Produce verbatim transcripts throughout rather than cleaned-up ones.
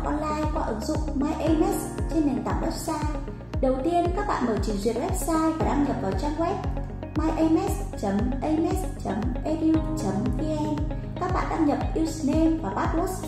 học online qua ứng dụng MyAMS trên nền tảng website. Đầu tiên, các bạn mở trình duyệt website và đăng nhập vào trang web myams chấm ams chấm edu chấm vn. Các bạn đăng nhập username và password.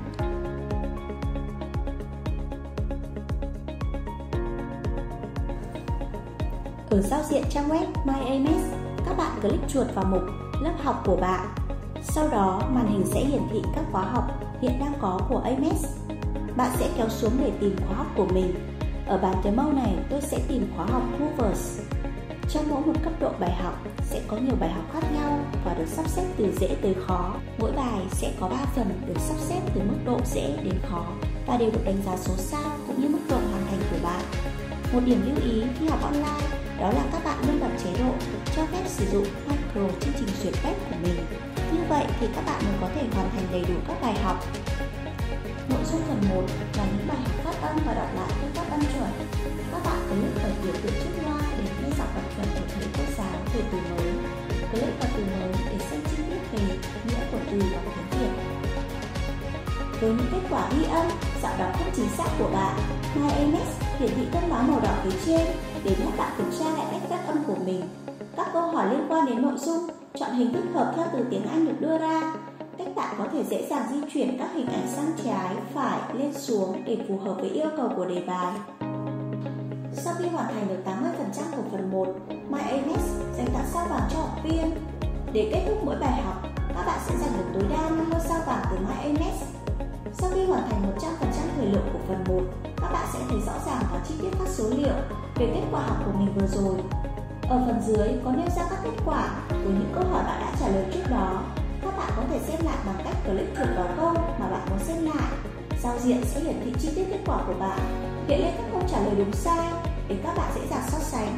Ở giao diện trang web MyAMS, các bạn click chuột vào mục lớp học của bạn. Sau đó, màn hình sẽ hiển thị các khóa học hiện đang có của a em ét. Bạn sẽ kéo xuống để tìm khóa học của mình. Ở bản demo này, tôi sẽ tìm khóa học Movers. Trong mỗi một cấp độ bài học sẽ có nhiều bài học khác nhau và được sắp xếp từ dễ tới khó. Mỗi bài sẽ có ba phần được sắp xếp từ mức độ dễ đến khó và đều được đánh giá số sao cũng như mức độ hoàn thành của bạn. Một điểm lưu ý khi học online đó là các bạn luôn đặt chế độ cho phép sử dụng micro trên trình duyệt web của mình. Như vậy thì các bạn mới có thể hoàn thành đầy đủ các bài học. Nội dung phần một là những bài học phát âm và đọc lại phương pháp âm chuẩn. Các bạn click vào biểu tượng chiếc loa để nghe giọng đọc chuẩn của thầy cô giáo về từ mới. Click vào từ mới để xem chi tiết về nghĩa của từ bằng tiếng Việt. Với những kết quả ghi âm, giọng đọc không chính xác của bạn, MyAMS hiển thị thông báo màu đỏ phía trên để nhắc bạn kiểm tra lại cách phát âm của mình. Các câu hỏi liên quan đến nội dung, chọn hình thích hợp theo từ tiếng Anh được đưa ra. Cách bạn có thể dễ dàng di chuyển các hình ảnh sang trái, phải, lên xuống để phù hợp với yêu cầu của đề bài. Sau khi hoàn thành được tám mươi phần trăm của phần một, MyAMS dành tặng sao vàng cho học viên. Để kết thúc mỗi bài học, các bạn sẽ giành được tối đa năm mươi sao vàng từ MyAMS. Sau khi hoàn thành một trăm phần trăm thời lượng của phần một, các bạn sẽ thấy rõ ràng và chi tiết các số liệu về kết quả học của mình vừa rồi. Ở phần dưới có nêu ra các kết quả của những câu hỏi bạn đã trả lời trước đó. Các bạn có thể xem lại bằng cách click chuột vào câu mà bạn muốn xem lại. Giao diện sẽ hiển thị chi tiết kết quả của bạn, hiện lên các câu trả lời đúng sai để các bạn dễ dàng so sánh.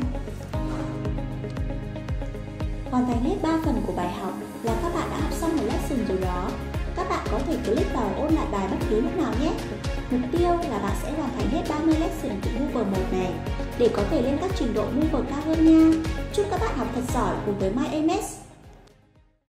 Hoàn thành hết ba phần của bài học là các bạn đã học xong một lesson rồi đó. Các bạn có thể click vào ôn lại bài bất cứ lúc nào nhé. Mục tiêu là bạn sẽ hoàn thành hết ba mươi lesson của Mover một này để có thể lên các trình độ Mover cao hơn nha. Chúc các bạn học thật giỏi cùng với MyAMS.